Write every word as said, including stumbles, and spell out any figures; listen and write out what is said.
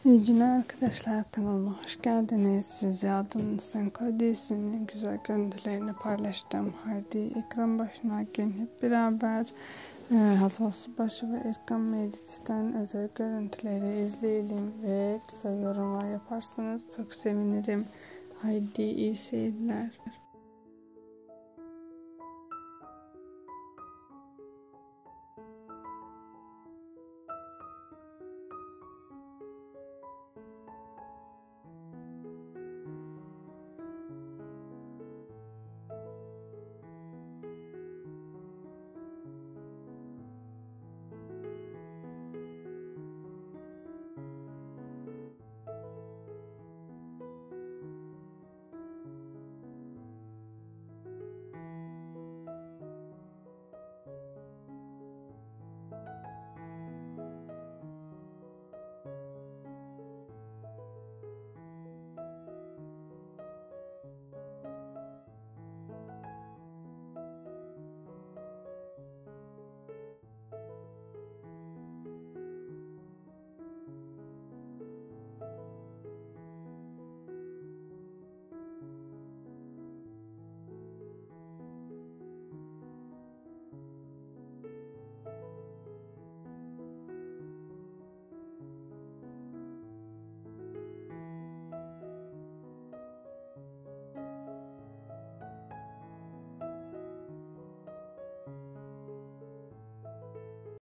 İyi günler arkadaşlar, kanalıma hoş geldiniz. Size adını sen koyduysanız güzel görüntülerini paylaştım. Haydi ekran başına gelin hep beraber e, Hazal Subaşı ve Erkan Meriç'ten özel görüntüleri izleyelim ve güzel yorumlar yaparsanız çok sevinirim. Haydi iyi seyirler.